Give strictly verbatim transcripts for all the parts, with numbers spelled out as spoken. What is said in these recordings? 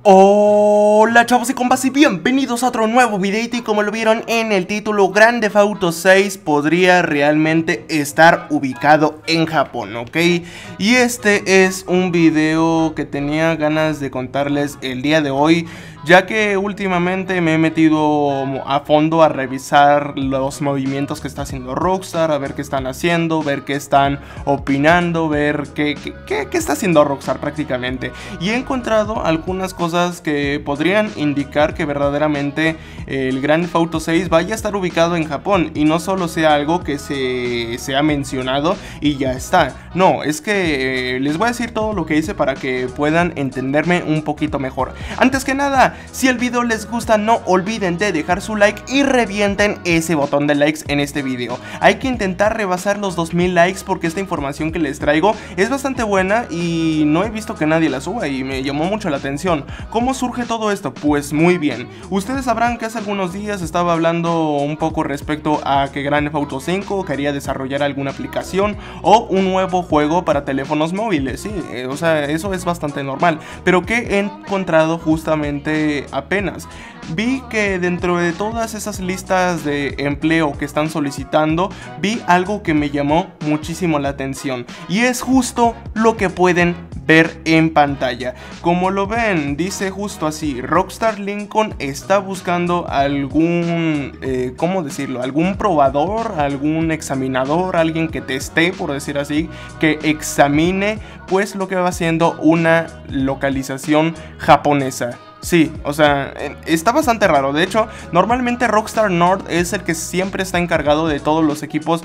Hola chavos y compas y bienvenidos a otro nuevo videito. Y como lo vieron en el título, Grand Theft Auto seis podría realmente estar ubicado en Japón, ¿ok? Y este es un video que tenía ganas de contarles el día de hoy, ya que últimamente me he metido a fondo a revisar los movimientos que está haciendo Rockstar, a ver qué están haciendo, ver qué están opinando, ver qué, qué, qué, qué está haciendo Rockstar prácticamente. Y he encontrado algunas cosas que podrían indicar que verdaderamente el Grand Theft Auto seis vaya a estar ubicado en Japón, y no solo sea algo que se, se ha mencionado y ya está. No, es que eh, les voy a decir todo lo que hice para que puedan entenderme un poquito mejor. Antes que nada, si el video les gusta, no olviden de dejar su like y revienten ese botón de likes en este video. Hay que intentar rebasar los dos mil likes porque esta información que les traigo es bastante buena y no he visto que nadie la suba y me llamó mucho la atención. ¿Cómo surge todo esto? Pues muy bien. Ustedes sabrán que hace algunos días estaba hablando un poco respecto a que Grand Theft Auto cinco quería desarrollar alguna aplicación o un nuevo juego para teléfonos móviles. Sí, eh, o sea, eso es bastante normal. Pero que he encontrado justamente apenas vi que dentro de todas esas listas de empleo que están solicitando, vi algo que me llamó muchísimo la atención, y es justo lo que pueden ver en pantalla. Como lo ven, dice justo así: Rockstar Lincoln está buscando algún, eh, ¿cómo decirlo? Algún probador, algún examinador, alguien que teste, por decir así, que examine pues lo que va siendo una localización japonesa. Sí, o sea, está bastante raro. De hecho, normalmente Rockstar North es el que siempre está encargado de todos los equipos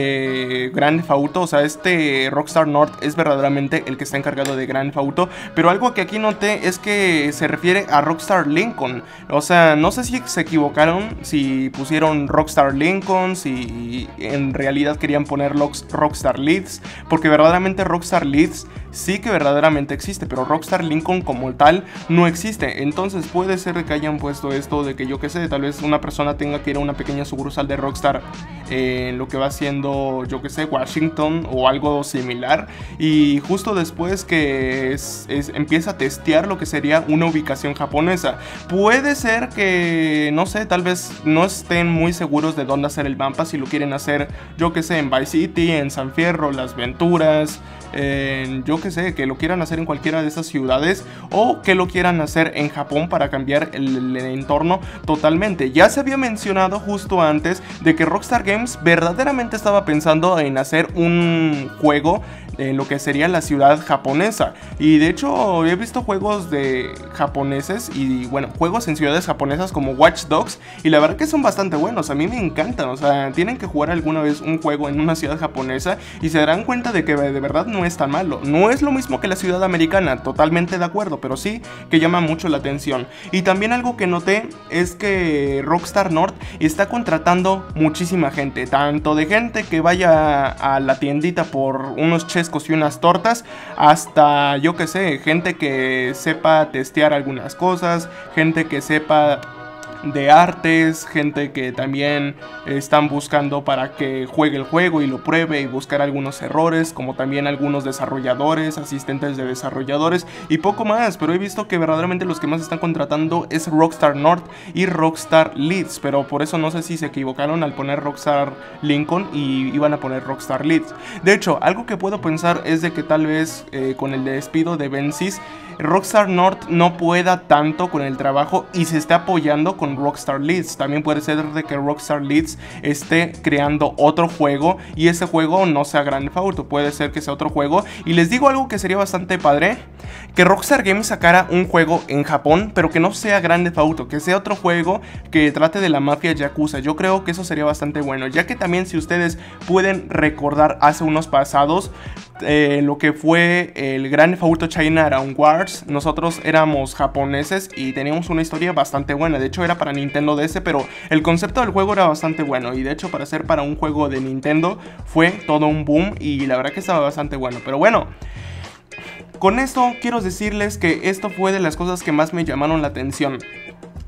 de Grand Theft Auto. O sea, este Rockstar North es verdaderamente el que está encargado de Grand Theft Auto. Pero algo que aquí noté es que se refiere a Rockstar Lincoln. O sea, no sé si se equivocaron, si pusieron Rockstar Lincoln, si en realidad querían poner Rockstar Leeds, porque verdaderamente Rockstar Leeds sí que verdaderamente existe, pero Rockstar Lincoln como tal no existe. Entonces puede ser que hayan puesto esto de que, yo que sé, tal vez una persona tenga que ir a una pequeña sucursal de Rockstar en lo que va siendo, yo que sé, Washington o algo similar, y justo después que es, es, empieza a testear lo que sería una ubicación japonesa. Puede ser que, no sé, tal vez no estén muy seguros de dónde hacer el mapa, si lo quieren hacer, yo que sé, en Vice City, en San Fierro, Las Venturas, en, yo que sé, que lo quieran hacer en cualquiera de esas ciudades, o que lo quieran hacer en Japón para cambiar el, el entorno totalmente. Ya se había mencionado justo antes de que Rockstar Games verdaderamente estaba pensando en hacer un juego en lo que sería la ciudad japonesa, y de hecho he visto juegos de japoneses y bueno, juegos en ciudades japonesas como Watch Dogs, y la verdad que son bastante buenos, a mí me encantan. O sea, tienen que jugar alguna vez un juego en una ciudad japonesa y se darán cuenta de que de verdad no es tan malo. No es lo mismo que la ciudad americana, totalmente de acuerdo, pero sí que llama mucho la atención. Y también algo que noté es que Rockstar North está contratando muchísima gente, tanto de gente que vaya a la tiendita por unos chescos y unas tortas, hasta, yo que sé, gente que sepa testear algunas cosas, gente que sepa de artes, gente que también están buscando para que juegue el juego y lo pruebe y buscar algunos errores, como también algunos desarrolladores, asistentes de desarrolladores y poco más. Pero he visto que verdaderamente los que más están contratando es Rockstar North y Rockstar Leeds, pero por eso no sé si se equivocaron al poner Rockstar Lincoln y iban a poner Rockstar Leeds. De hecho, algo que puedo pensar es de que tal vez eh, con el despido de Benzies, Rockstar North no pueda tanto con el trabajo y se esté apoyando con Rockstar Leeds. También puede ser de que Rockstar Leeds esté creando otro juego y ese juego no sea Grand Theft Auto, puede ser que sea otro juego. Y les digo algo que sería bastante padre: que Rockstar Games sacara un juego en Japón, pero que no sea Grand Theft Auto, que sea otro juego que trate de la mafia yakuza. Yo creo que eso sería bastante bueno, ya que también, si ustedes pueden recordar hace unos pasados, Eh, lo que fue el Grand Theft Auto China Wars, nosotros éramos japoneses y teníamos una historia bastante buena. De hecho era para Nintendo D S, pero el concepto del juego era bastante bueno, y de hecho para ser para un juego de Nintendo fue todo un boom, y la verdad que estaba bastante bueno. Pero bueno, con esto quiero decirles que esto fue de las cosas que más me llamaron la atención.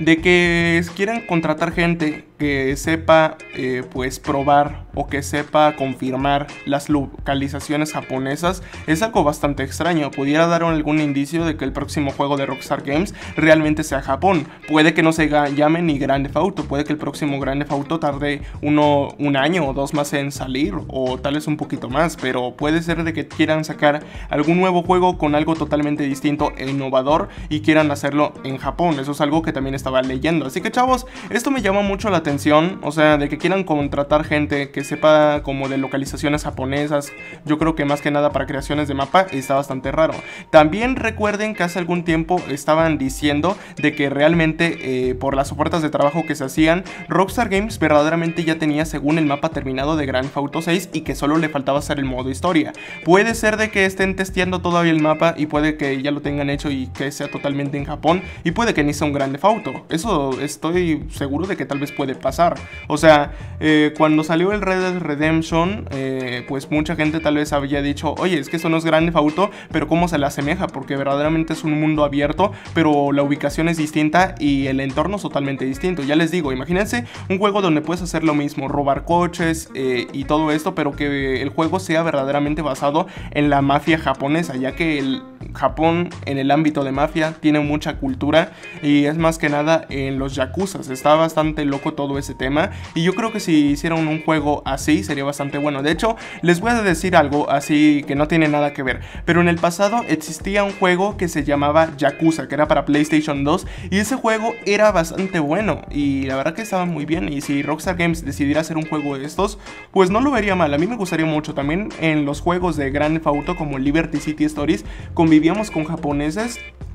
de que quieran contratar gente que sepa eh, pues probar o que sepa confirmar las localizaciones japonesas es algo bastante extraño. Pudiera dar algún indicio de que el próximo juego de Rockstar Games realmente sea Japón. Puede que no se llame ni Grand Theft Auto, puede que el próximo Grand Theft Auto tarde uno, un año o dos más en salir, o tal vez un poquito más, pero puede ser de que quieran sacar algún nuevo juego con algo totalmente distinto e innovador y quieran hacerlo en Japón. Eso es algo que también estaba leyendo. Así que chavos, esto me llama mucho la atención, o sea, de que quieran contratar gente que sepa como de localizaciones japonesas. Yo creo que más que nada para creaciones de mapa está bastante raro. También recuerden que hace algún tiempo estaban diciendo de que realmente eh, por las ofertas de trabajo que se hacían, Rockstar Games verdaderamente ya tenía según el mapa terminado de Grand Theft Auto seis y que solo le faltaba hacer el modo historia. Puede ser de que estén testeando todavía el mapa y puede que ya lo tengan hecho y que sea totalmente en Japón, y puede que ni sea un Grand Theft Auto. Eso estoy seguro de que tal vez puede pasar. O sea, eh, cuando salió el Red Dead Redemption, eh, pues mucha gente tal vez había dicho, oye, es que eso no es Grand Theft Auto, pero ¿cómo se le asemeja? Porque verdaderamente es un mundo abierto, pero la ubicación es distinta y el entorno es totalmente distinto. Ya les digo, imagínense un juego donde puedes hacer lo mismo, robar coches eh, y todo esto, pero que el juego sea verdaderamente basado en la mafia japonesa, ya que el Japón en el ámbito de mafia tiene mucha cultura y es más que nada en los yakuzas. Está bastante loco todo ese tema y yo creo que si hicieran un juego así sería bastante bueno. De hecho, les voy a decir algo así que no tiene nada que ver, pero en el pasado existía un juego que se llamaba Yakuza, que era para PlayStation dos, y ese juego era bastante bueno y la verdad que estaba muy bien. Y si Rockstar Games decidiera hacer un juego de estos, pues no lo vería mal. A mí me gustaría mucho. También en los juegos de Grand Theft Auto como Liberty City Stories convivíamos con japoneses.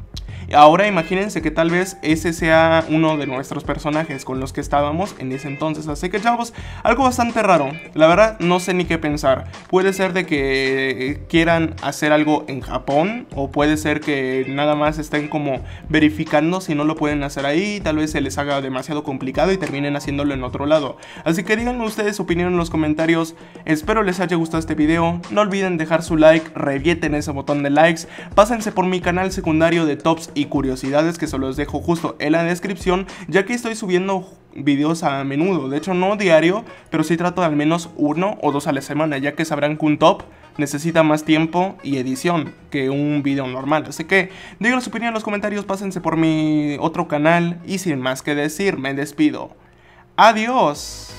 Ahora imagínense que tal vez ese sea uno de nuestros personajes con los que estábamos en ese entonces. Así que chavos, algo bastante raro. La verdad no sé ni qué pensar. Puede ser de que quieran hacer algo en Japón, o puede ser que nada más estén como verificando si no lo pueden hacer ahí. Tal vez se les haga demasiado complicado y terminen haciéndolo en otro lado. Así que díganme ustedes su opinión en los comentarios. Espero les haya gustado este video. No olviden dejar su like, revienten ese botón de likes. Pásense por mi canal secundario de tops y curiosidades, que se los dejo justo en la descripción, ya que estoy subiendo videos a menudo. De hecho no diario, pero sí trato de al menos uno o dos a la semana, ya que sabrán que un top necesita más tiempo y edición que un video normal. Así que díganme su opinión en los comentarios, pásense por mi otro canal y sin más que decir me despido. Adiós.